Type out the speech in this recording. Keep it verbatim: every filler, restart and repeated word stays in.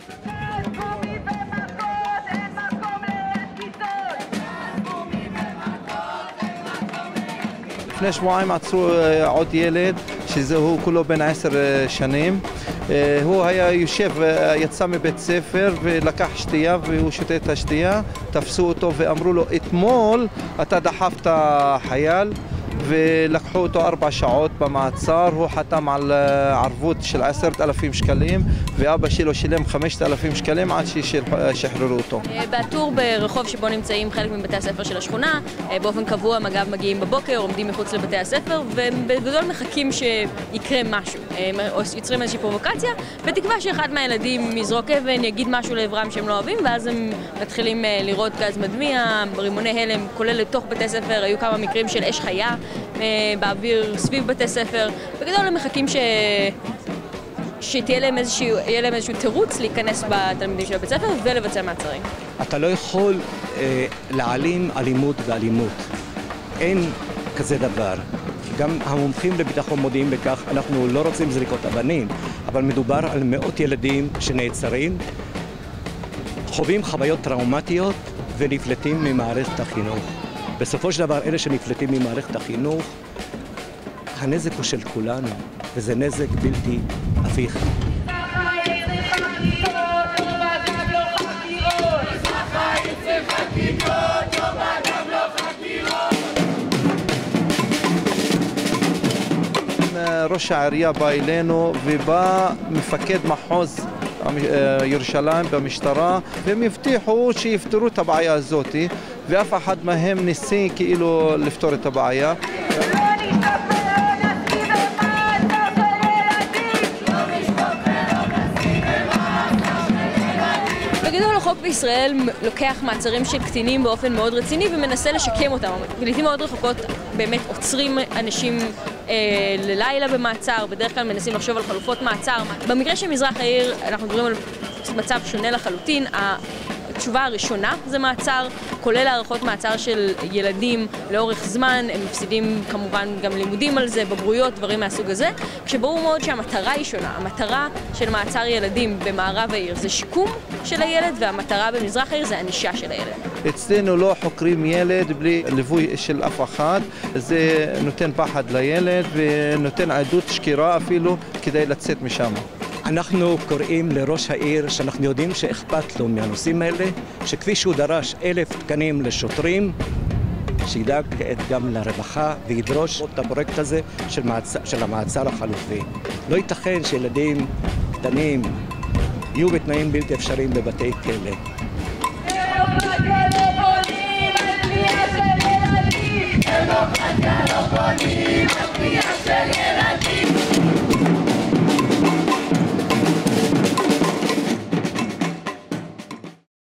לפני שבועיים עצרו עוד ילד, שהוא כולו בן עשר שנים. הוא היה יושב, יצא מבית ספר ולקח שתייה והוא שותה את השתייה. תפסו אותו ואמרו לו, אתמול אתה דחפת חייל, ולקחו אותו ארבע שעות במעצר. הוא חתם על ערבות של עשרת אלפים שקלים ואבא שלו שילם חמשת אלפים שקלים עד ששחררו אותו. בטור ברחוב שבו נמצאים חלק מבתי הספר של השכונה, באופן קבוע מג"ב מגיעים בבוקר, עומדים מחוץ לבתי הספר ובגדול מחכים שיקרה משהו. יוצרים איזושהי פרובוקציה בתקווה שאחד מהילדים יזרוק אבן, יגיד משהו לעברם שהם לא אוהבים, ואז הם מתחילים לראות גז מדמיע, רימוני הלם, כולל לתוך בתי ספר. היו כמה מקרים של אש חיה באוויר סביב בתי ספר. בגדול הם מחכים ש... שתהיה להם איזשהו, יהיה להם איזשהו תירוץ להיכנס בתלמידים של הבית ספר ולבצע מעצרים. אתה לא יכול אה, להעלים אלימות באלימות. אין כזה דבר. גם המומחים לביטחון מודיעים בכך, אנחנו לא רוצים זריקות אבנים, אבל מדובר על מאות ילדים שנעצרים, חווים חוויות טראומטיות ונפלטים ממערכת החינוך. בסופו של דבר, אלה שנפלטים ממערכת החינוך, הנזק הוא של כולנו, וזה נזק בלתי הפיך. ראש העירייה בא אלינו ובא מפקד מחוז ירושלים במשטרה, והם הבטיחו שיפתרו את הבעיה הזאת, ואף אחד מהם ניסה כאילו לפתור את הבעיה. בגדול החוק בישראל לוקח מעצרים של קטינים באופן מאוד רציני ומנסה לשקם אותם. לעתים מאוד רחוקות באמת עוצרים אנשים אה, ללילה במעצר, בדרך כלל מנסים לחשוב על חלופות מעצר. במקרה של מזרח העיר אנחנו מדברים על מצב שונה לחלוטין. התשובה הראשונה זה מעצר, כולל הערכות מעצר של ילדים לאורך זמן, הם מפסידים כמובן גם לימודים על זה, בגרויות, דברים מהסוג הזה, כשברור מאוד שהמטרה היא שונה. המטרה של מעצר ילדים במערב העיר זה שיקום של הילד, והמטרה במזרח העיר זה ענישה של הילד. אצלנו לא חוקרים ילד בלי ליווי של אף אחד, זה נותן פחד לילד ונותן עדות שקירה אפילו כדי לצאת משם. אנחנו קוראים לראש העיר שאנחנו יודעים שאכפת לו מהנושאים האלה, שכפי שהוא דרש אלף תקנים לשוטרים, שידאג גם לרווחה וידרוש את הפרויקט הזה של, מעצ... של המעצר החלופי. לא ייתכן שילדים קטנים יהיו בתנאים בלתי אפשריים בבתי כלא.